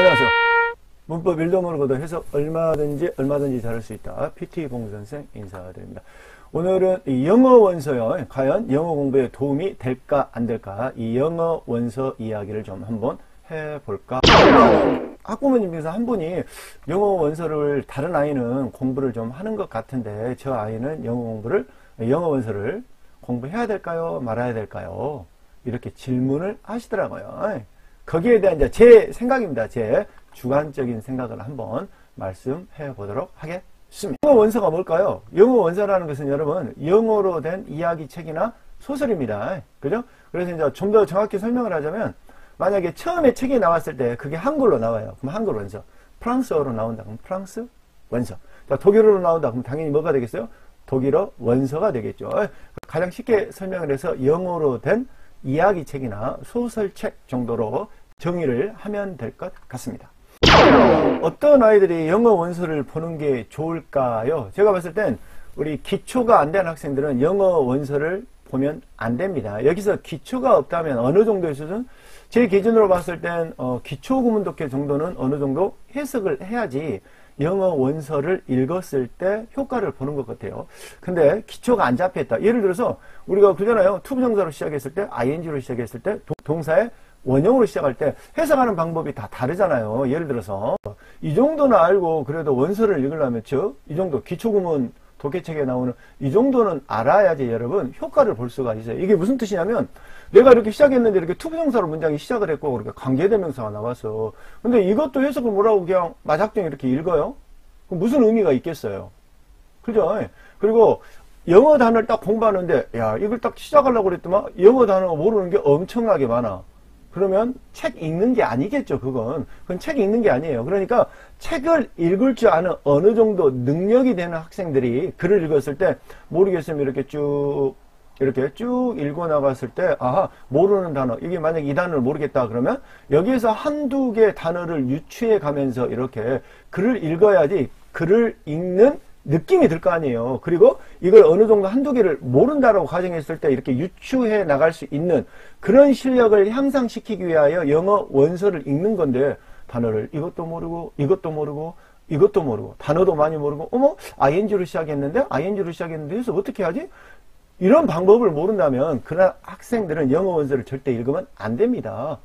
안녕하세요. 문법 1도 모르고도 해석 얼마든지 잘할 수 있다. PT 봉선생 인사드립니다. 오늘은 이 영어 원서요. 과연 영어 공부에 도움이 될까 안 될까? 이 영어 원서 이야기를 좀 한번 해볼까? 학부모님 중에서 한 분이 영어 원서를 다른 아이는 공부를 좀 하는 것 같은데 저 아이는 영어 원서를 공부해야 될까요? 말아야 될까요? 이렇게 질문을 하시더라고요. 거기에 대한 이제 제 생각입니다. 제 주관적인 생각을 한번 말씀해 보도록 하겠습니다. 영어 원서가 뭘까요? 영어 원서라는 것은 여러분 영어로 된 이야기책이나 소설입니다. 그죠? 그래서 이제 좀 더 정확히 설명을 하자면 만약에 처음에 책이 나왔을 때 그게 한글로 나와요. 그럼 한글 원서. 프랑스어로 나온다. 그럼 프랑스 원서. 자, 독일어로 나온다. 그럼 당연히 뭐가 되겠어요? 독일어 원서가 되겠죠. 가장 쉽게 설명을 해서 영어로 된 이야기책이나 소설책 정도로 정의를 하면 될 것 같습니다. 어떤 아이들이 영어 원서를 보는 게 좋을까요? 제가 봤을 땐 우리 기초가 안 된 학생들은 영어 원서를 보면 안 됩니다. 여기서 기초가 없다면 어느 정도의 수준? 제 기준으로 봤을 땐 기초 구문 독해 정도는 어느 정도 해석을 해야지 영어 원서를 읽었을 때 효과를 보는 것 같아요. 근데 기초가 안 잡혀있다. 예를 들어서 우리가 그러잖아요. 투부정사로 시작했을 때, ing로 시작했을 때, 동사의 원형으로 시작할 때 해석하는 방법이 다 다르잖아요. 예를 들어서 이 정도는 알고 그래도 원서를 읽으려면 즉 이 정도 기초구문 독해책에 나오는 이 정도는 알아야지 여러분 효과를 볼 수가 있어요. 이게 무슨 뜻이냐면 내가 이렇게 시작했는데 이렇게 투부정사로 문장이 시작을 했고 그렇게 관계대명사가 나왔어. 근데 이것도 해석을 뭐라고 그냥 마작정 이렇게 읽어요? 그럼 무슨 의미가 있겠어요? 그죠? 그리고 영어 단어를 딱 공부하는데 야 이걸 딱 시작하려고 그랬더만 영어 단어가 모르는 게 엄청나게 많아. 그러면 책 읽는 게 아니겠죠, 그건. 그건 책 읽는 게 아니에요. 그러니까 책을 읽을 줄 아는 어느 정도 능력이 되는 학생들이 글을 읽었을 때 모르겠으면 이렇게 쭉 읽어 나갔을 때, 아하, 모르는 단어. 이게 만약에 이 단어를 모르겠다 그러면 여기에서 한두 개 단어를 유추해 가면서 이렇게 글을 읽어야지 글을 읽는 느낌이 들 거 아니에요. 그리고 이걸 어느 정도 한두 개를 모른다라고 가정했을 때 이렇게 유추해 나갈 수 있는 그런 실력을 향상시키기 위하여 영어 원서를 읽는 건데 단어를 이것도 모르고 단어도 많이 모르고 어머 ing로 시작했는데 해서 어떻게 하지? 이런 방법을 모른다면 그런 학생들은 영어 원서를 절대 읽으면 안 됩니다.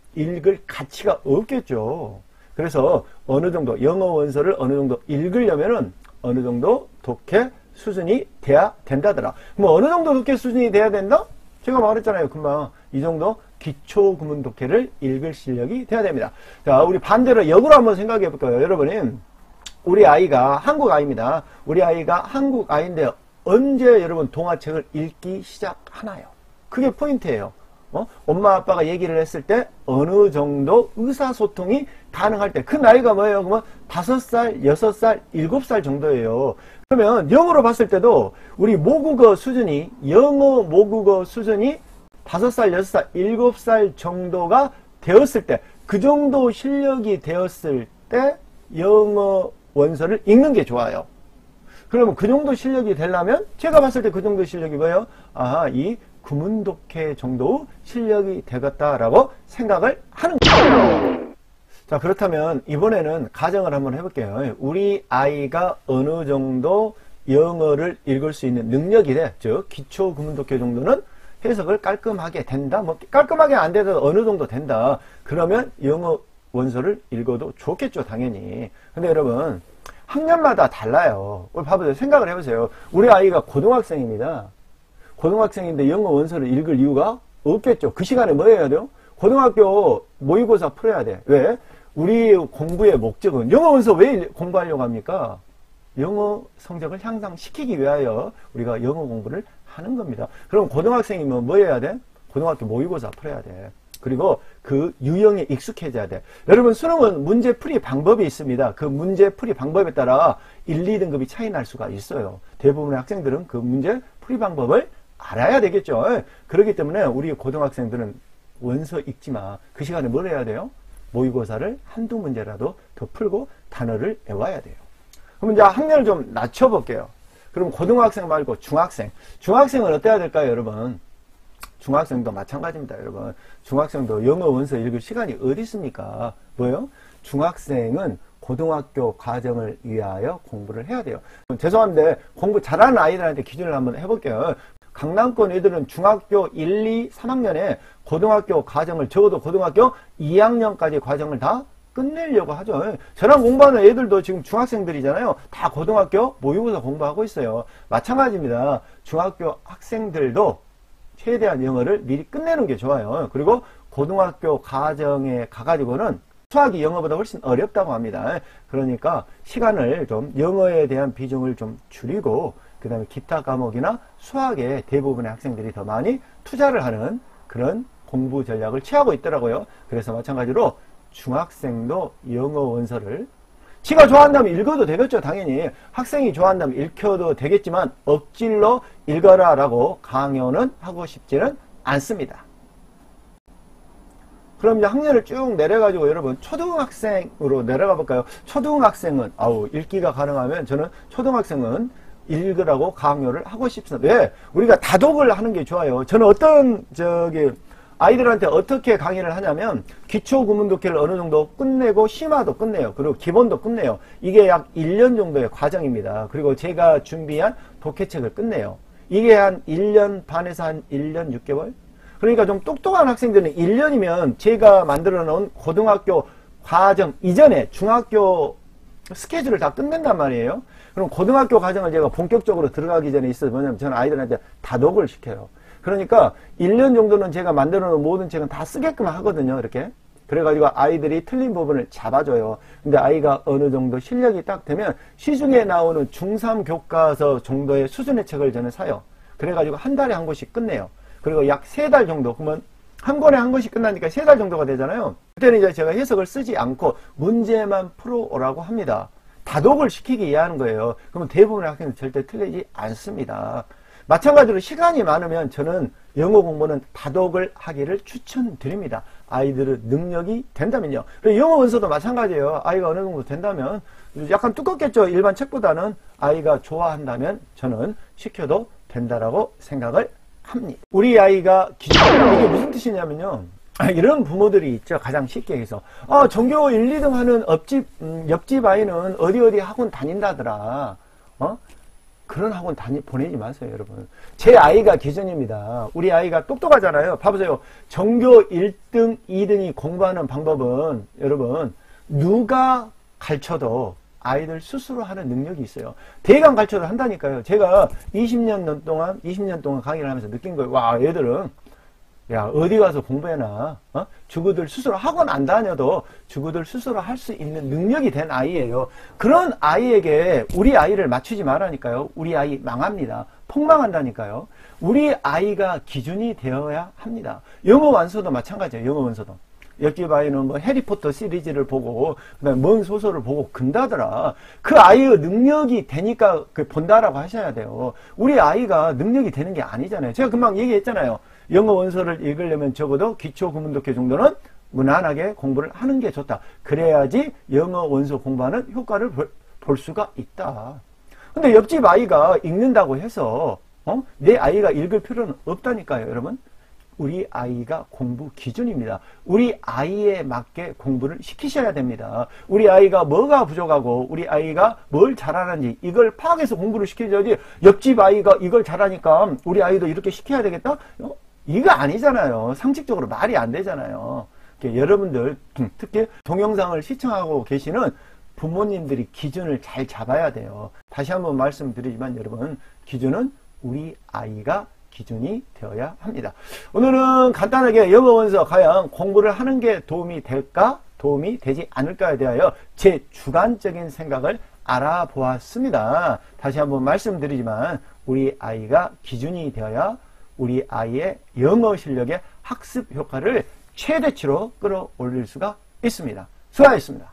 읽을 가치가 없겠죠. 그래서 어느 정도 영어 원서를 어느 정도 읽으려면은 어느 정도 독해 수준이 돼야 된다더라. 뭐 어느 정도 독해 수준이 돼야 된다? 제가 말했잖아요. 금방 이 정도 기초 구문 독해를 읽을 실력이 돼야 됩니다. 자, 우리 반대로 역으로 한번 생각해 볼까요? 여러분은 우리 아이가 한국 아이입니다. 우리 아이가 한국 아이인데 언제 여러분 동화책을 읽기 시작하나요? 그게 포인트예요. 엄마 아빠가 얘기를 했을 때 어느 정도 의사소통이 가능할 때 그 나이가 뭐예요? 그러면 5살, 6살, 7살 정도예요. 그러면 영어로 봤을 때도 우리 모국어 수준이 영어 모국어 수준이 5살, 6살, 7살 정도가 되었을 때 그 정도 실력이 되었을 때 영어 원서를 읽는 게 좋아요. 그러면 그 정도 실력이 되려면 제가 봤을 때 그 정도 실력이 뭐예요? 아하, 이 구문 독해 정도 실력이 되겠다라고 생각을 하는 거예요. 자, 그렇다면 이번에는 가정을 한번 해볼게요. 우리 아이가 어느 정도 영어를 읽을 수 있는 능력이 돼. 즉, 기초 구문 독해 정도는 해석을 깔끔하게 된다. 뭐 깔끔하게 안 돼도 어느 정도 된다. 그러면 영어 원서를 읽어도 좋겠죠, 당연히. 근데 여러분, 학년마다 달라요. 봐보세요. 생각을 해보세요. 우리 아이가 고등학생입니다. 고등학생인데 영어 원서를 읽을 이유가 없겠죠. 그 시간에 뭐 해야 돼요? 고등학교 모의고사 풀어야 돼. 왜? 우리 공부의 목적은 영어 원서 왜 공부하려고 합니까? 영어 성적을 향상시키기 위하여 우리가 영어 공부를 하는 겁니다. 그럼 고등학생이면 뭐 해야 돼? 고등학교 모의고사 풀어야 돼. 그리고 그 유형에 익숙해져야 돼. 여러분 수능은 문제풀이 방법이 있습니다. 그 문제풀이 방법에 따라 1, 2등급이 차이 날 수가 있어요. 대부분의 학생들은 그 문제풀이 방법을 알아야 되겠죠. 그렇기 때문에 우리 고등학생들은 원서 읽지 마. 그 시간에 뭘 해야 돼요? 모의고사를 한두 문제라도 더 풀고 단어를 외워야 돼요. 그럼 이제 학년을 좀 낮춰볼게요. 그럼 고등학생 말고 중학생. 중학생은 어때야 될까요, 여러분? 중학생도 마찬가지입니다, 여러분. 중학생도 영어 원서 읽을 시간이 어디 있습니까? 뭐요? 중학생은 고등학교 과정을 위하여 공부를 해야 돼요. 죄송한데 공부 잘하는 아이들한테 기준을 한번 해볼게요. 강남권 애들은 중학교 1, 2, 3학년에 고등학교 과정을 적어도 고등학교 2학년까지 과정을 다 끝내려고 하죠. 저랑 공부하는 애들도 지금 중학생들이잖아요. 다 고등학교 모의고사 공부하고 있어요. 마찬가지입니다. 중학교 학생들도 최대한 영어를 미리 끝내는 게 좋아요. 그리고 고등학교 과정에 가가지고는 수학이 영어보다 훨씬 어렵다고 합니다. 그러니까 시간을 좀 영어에 대한 비중을 좀 줄이고 그 다음에 기타 과목이나 수학에 대부분의 학생들이 더 많이 투자를 하는 그런 공부 전략을 취하고 있더라고요. 그래서 마찬가지로 중학생도 영어 원서를 지가 좋아한다면 읽어도 되겠죠. 당연히 학생이 좋아한다면 읽혀도 되겠지만 억질로 읽어라 라고 강요는 하고 싶지는 않습니다. 그럼 이제 학년을 쭉 내려가지고 여러분 초등학생으로 내려가 볼까요? 초등학생은 읽기가 가능하면 저는 초등학생은 읽으라고 강요를 하고 싶습니다. 왜? 우리가 다독을 하는 게 좋아요. 저는 어떤 아이들한테 어떻게 강의를 하냐면 기초 구문 독해를 어느 정도 끝내고 심화도 끝내요. 그리고 기본도 끝내요. 이게 약 1년 정도의 과정입니다. 그리고 제가 준비한 독해책을 끝내요. 이게 한 1년 반에서 한 1년 6개월? 그러니까 좀 똑똑한 학생들은 1년이면 제가 만들어 놓은 고등학교 과정 이전에 중학교 스케줄을 다 끝낸단 말이에요. 그럼 고등학교 과정을 제가 본격적으로 들어가기 전에 있어서 뭐냐면 저는 아이들한테 다독을 시켜요. 그러니까 1년 정도는 제가 만들어 놓은 모든 책은 다 쓰게끔 하거든요. 이렇게. 그래가지고 아이들이 틀린 부분을 잡아줘요. 근데 아이가 어느 정도 실력이 딱 되면 시중에 나오는 중3 교과서 정도의 수준의 책을 저는 사요. 그래가지고 한 달에 한 권씩 끝내요. 그리고 약 3달 정도, 그러면 한 권에 한 권씩 끝나니까 3달 정도가 되잖아요. 그때는 이제 제가 해석을 쓰지 않고 문제만 풀어오라고 합니다. 다독을 시키기 위해 하는 거예요. 그러면 대부분의 학생은 절대 틀리지 않습니다. 마찬가지로 시간이 많으면 저는 영어 공부는 다독을 하기를 추천드립니다. 아이들의 능력이 된다면요. 영어 원서도 마찬가지예요. 아이가 어느 정도 된다면 약간 두껍겠죠. 일반 책보다는 아이가 좋아한다면 저는 시켜도 된다라고 생각을 합니다. 우리 아이가 이게 무슨 뜻이냐면요. 이런 부모들이 있죠. 가장 쉽게 해서 전교 1, 2등 하는 옆집 아이는 어디 학원 다닌다더라. 그런 학원 보내지 마세요, 여러분. 제 아이가 기준입니다. 우리 아이가 똑똑하잖아요. 봐보세요. 전교 1등, 2등이 공부하는 방법은 여러분 누가 가르쳐도 아이들 스스로 하는 능력이 있어요. 대강 가르쳐도 한다니까요. 제가 20년 동안 강의를 하면서 느낀 거예요. 와, 얘들은 야, 어디 가서 공부해나? 주구들 스스로 학원 안 다녀도 주구들 스스로 할 수 있는 능력이 된 아이예요. 그런 아이에게 우리 아이를 맞추지 말라니까요. 우리 아이 망합니다. 폭망한다니까요. 우리 아이가 기준이 되어야 합니다. 영어 완서도 마찬가지예요. 영어 원서도. 옆집 아이는 뭐 해리포터 시리즈를 보고 그다음에 먼 소설을 보고 근다더라. 그 아이의 능력이 되니까 본다라고 하셔야 돼요. 우리 아이가 능력이 되는 게 아니잖아요. 제가 금방 얘기했잖아요. 영어 원서를 읽으려면 적어도 기초 구문 독해 정도는 무난하게 공부를 하는 게 좋다. 그래야지 영어 원서 공부하는 효과를 볼 수가 있다. 근데 옆집 아이가 읽는다고 해서 내 아이가 읽을 필요는 없다니까요, 여러분. 우리 아이가 공부 기준입니다. 우리 아이에 맞게 공부를 시키셔야 됩니다. 우리 아이가 뭐가 부족하고 우리 아이가 뭘 잘하는지 이걸 파악해서 공부를 시켜줘야지 옆집 아이가 이걸 잘하니까 우리 아이도 이렇게 시켜야 되겠다? 이거 아니잖아요. 상식적으로 말이 안 되잖아요. 여러분들 특히 동영상을 시청하고 계시는 부모님들이 기준을 잘 잡아야 돼요. 다시 한번 말씀드리지만 여러분 기준은 우리 아이가 기준이 되어야 합니다. 오늘은 간단하게 영어 원서 과연 공부를 하는 게 도움이 될까? 도움이 되지 않을까에 대하여 제 주관적인 생각을 알아보았습니다. 다시 한번 말씀드리지만 우리 아이가 기준이 되어야 우리 아이의 영어 실력의 학습 효과를 최대치로 끌어올릴 수가 있습니다. 수고하셨습니다.